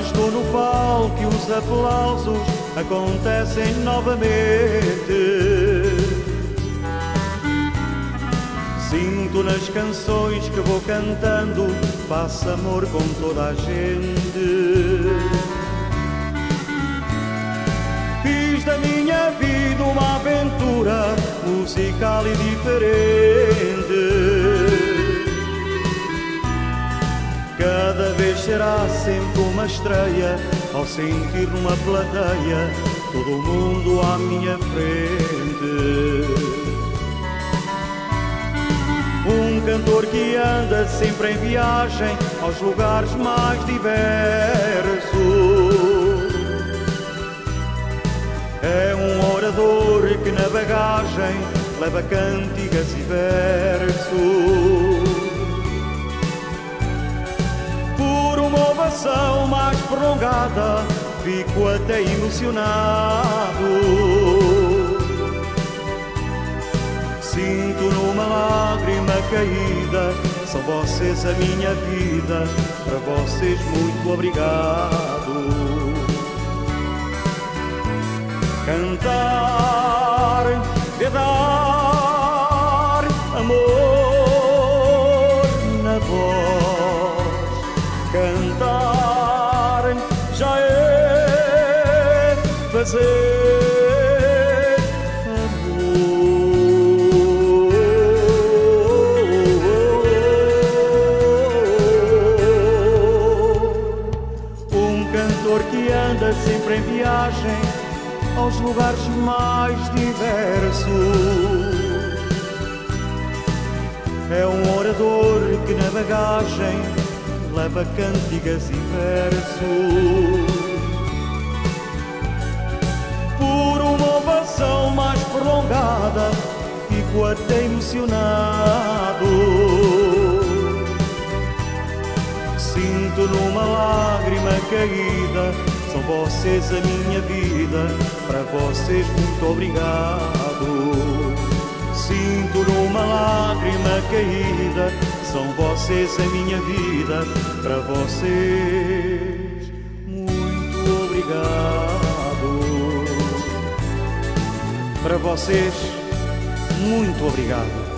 estou no palco e os aplausos acontecem novamente. Sinto nas canções que vou cantando, faço amor com toda a gente. Fiz da minha vida uma aventura musical e diferente. Cada vez será sempre uma estreia, ao sentir numa plateia todo o mundo à minha frente. Um cantor que anda sempre em viagem aos lugares mais diversos. É um orador que na bagagem leva cânticas e versos. Por uma ovação mais prolongada fico até emocionado. Sinto numa lágrima caída, são vocês a minha vida, para vocês muito obrigado. Cantar é dar amor na voz. Cantar já é fazer. Que anda sempre em viagem aos lugares mais diversos. É um orador que na bagagem leva cânticas e versos. Por uma ovação mais prolongada fico até emocionado. Sinto numa lágrima caída, são vocês a minha vida, para vocês muito obrigado. Sinto numa lágrima caída, são vocês a minha vida, para vocês muito obrigado. Para vocês muito obrigado.